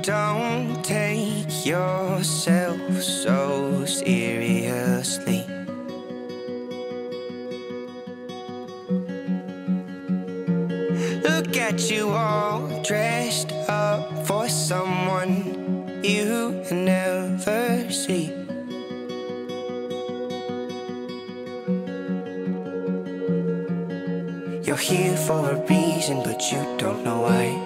Don't take yourself so seriously. Look at you all dressed up for someone you never see. You're here for a reason, but you don't know why.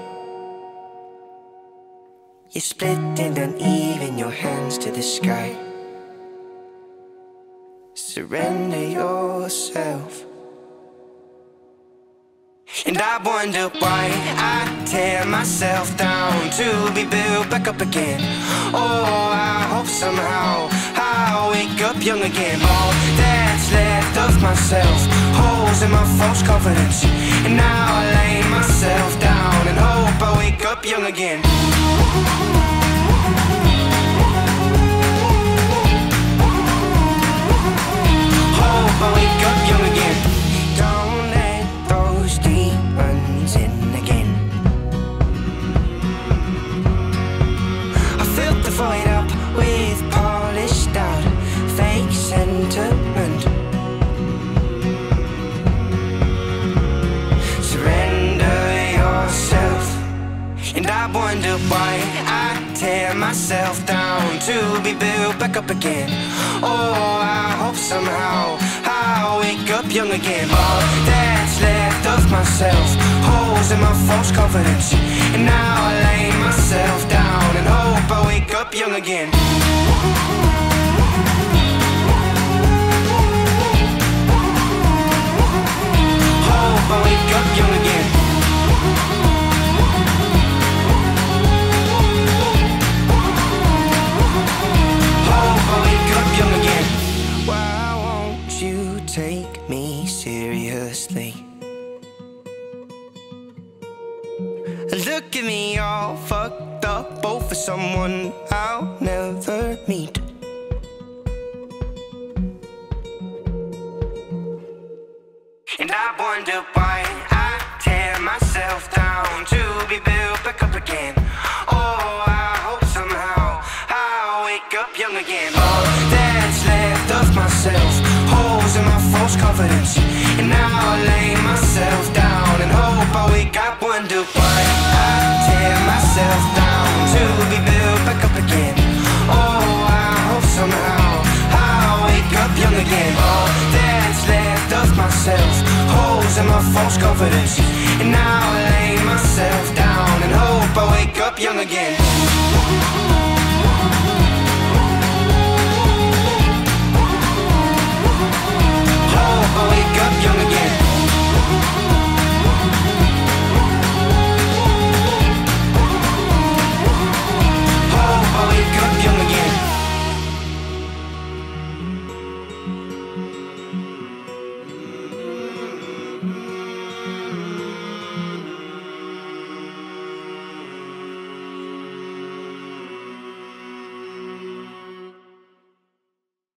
You're split and uneven, your hands to the sky. Surrender yourself. And I wonder why I tear myself down to be built back up again. Oh, I hope somehow I'll wake up young again. All that's left of myself, holes in my false confidence. And now I lay myself down and hope I wake up young again. Hope I wake up young again. Don't let those demons in again. I filled the void up with polished out fake sentiment. Surrender yourself. And I wonder why I tear myself down to be built back up again. Oh, I hope somehow I'll wake up young again. All that's left of myself, holes in my false confidence. And now I lay myself down and hope I wake up young again. Hope I wake up young again. Hope I wake up young again. Why won't you take me seriously? Look at me all fucked up, both for someone I'll never meet. And I wonder why I tear myself down to be built back up again. Oh, I hope somehow I'll wake up young again. All that's left of myself, holes in my false confidence. And now I lay myself down and hope I wake up. Wonder why I tear myself down to be built back up again. Oh, I hope somehow I'll wake up young again. All that's left of myself, holes in my false confidence. And now I lay myself down and hope I wake up young again.